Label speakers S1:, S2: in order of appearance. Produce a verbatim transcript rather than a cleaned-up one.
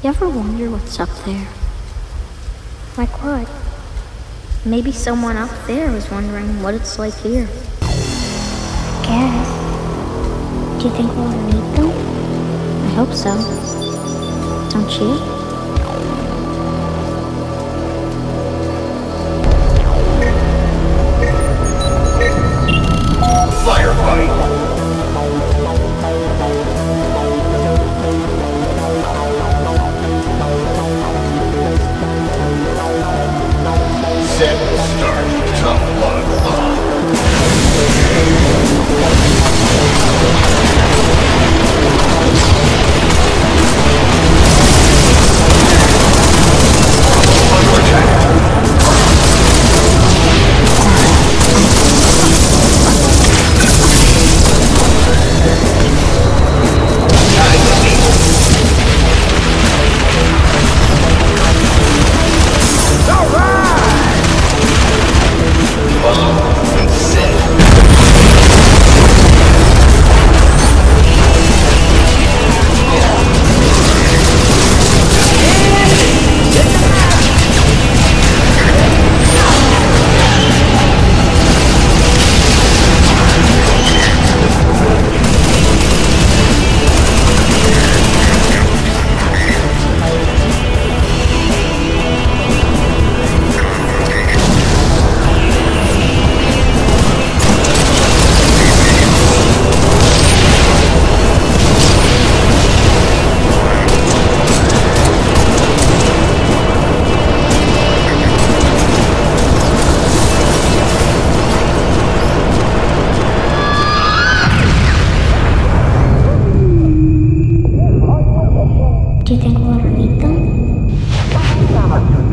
S1: You ever wonder what's up there?
S2: Like what?
S1: Maybe someone up there is wondering what it's like here.
S2: I guess. Do you think we'll ever meet them?
S1: I hope so. Don't you?
S3: Firefight! Set, start, tough love, on. Under attack.
S2: Do you think we'll ever meet them?